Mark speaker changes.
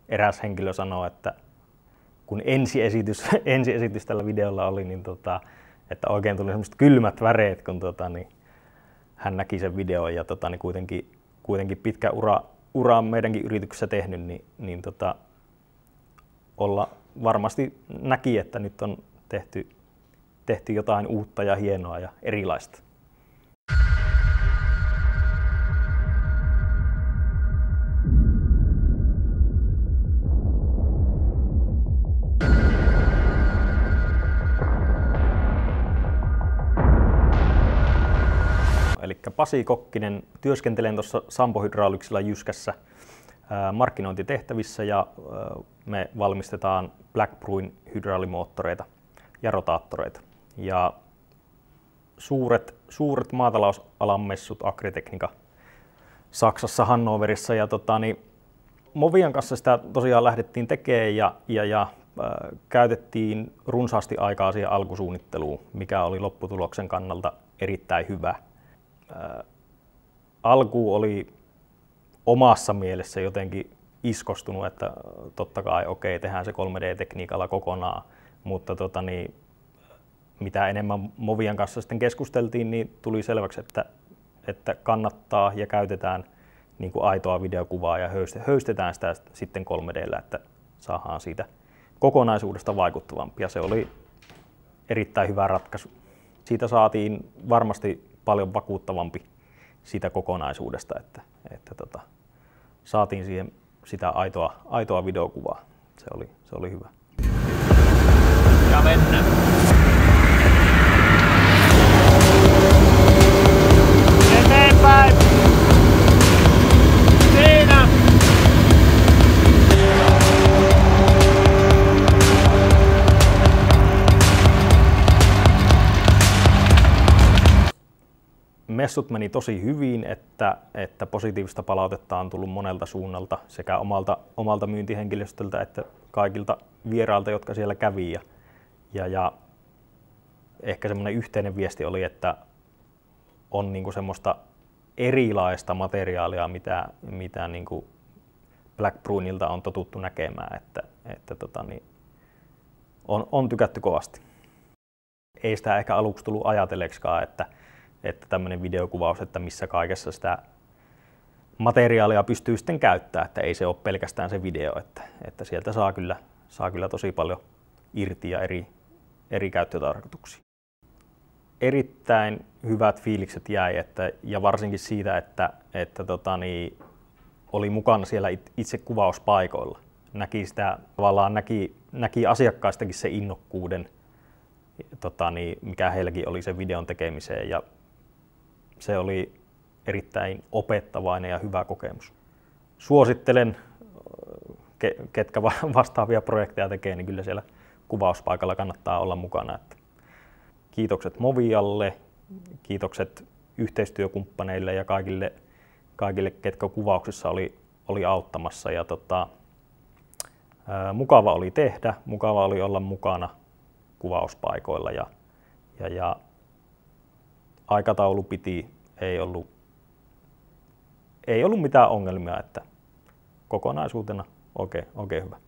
Speaker 1: eräs henkilö sanoi, että kun ensiesitys tällä videolla oli, niin että oikein tuli semmoiset kylmät väreet, kun hän näki sen videon ja niin kuitenkin pitkä ura on meidänkin yrityksessä tehnyt, niin olla varmasti näki, että nyt on tehty jotain uutta ja hienoa ja erilaista. Eli Pasi Kokkinen, työskentelen tuossa Sampo Hydraulicsilla Jyskässä markkinointitehtävissä ja me valmistetaan Black Bruin hydraulimoottoreita ja rotaattoreita. Ja suuret maatalousalan messut, Agritechnica Saksassa, Hannoverissa ja Movian kanssa sitä tosiaan lähdettiin tekemään ja käytettiin runsaasti aikaa siihen alkusuunnitteluun, mikä oli lopputuloksen kannalta erittäin hyvä. Alku oli omassa mielessä jotenkin iskostunut, että totta kai okei, tehdään se 3D-tekniikalla kokonaan, mutta mitä enemmän Movian kanssa sitten keskusteltiin, niin tuli selväksi, että kannattaa ja käytetään niin kuin aitoa videokuvaa ja höystetään sitä sitten 3D:llä, että saadaan siitä kokonaisuudesta vaikuttavampi. Ja se oli erittäin hyvä ratkaisu. Siitä saatiin varmasti paljon vakuuttavampi siitä kokonaisuudesta, että saatiin siihen sitä aitoa videokuvaa. Se oli hyvä.
Speaker 2: Ja mennään. Eteenpäin! Siinä!
Speaker 1: Messut meni tosi hyvin, että positiivista palautetta on tullut monelta suunnalta, sekä omalta myyntihenkilöstöltä että kaikilta vierailta, jotka siellä kävi. Ja ehkä semmoinen yhteinen viesti oli, että on niinku semmoista erilaista materiaalia, mitä niinku Black Bruinilta on totuttu näkemään, että on tykätty kovasti. Ei sitä ehkä aluksi tullut ajatelleeksikaan, että tämmöinen videokuvaus, että missä kaikessa sitä materiaalia pystyy sitten käyttämään, että ei se ole pelkästään se video, että sieltä saa kyllä tosi paljon irti ja eri käyttötarkoituksia. Erittäin hyvät fiilikset jäi, ja varsinkin siitä, että oli mukana siellä itse kuvauspaikoilla. Näki sitä, tavallaan näki asiakkaistakin se innokkuuden, mikä heilläkin oli sen videon tekemiseen. Ja se oli erittäin opettavainen ja hyvä kokemus. Suosittelen, ketkä vastaavia projekteja tekee, niin kyllä siellä kuvauspaikalla kannattaa olla mukana. Kiitokset Movialle, kiitokset yhteistyökumppaneille ja kaikille ketkä kuvauksissa oli auttamassa. Ja mukava oli tehdä, mukava oli olla mukana kuvauspaikoilla ja aikataulu piti, ei ollut mitään ongelmia, että kokonaisuutena oikein hyvä.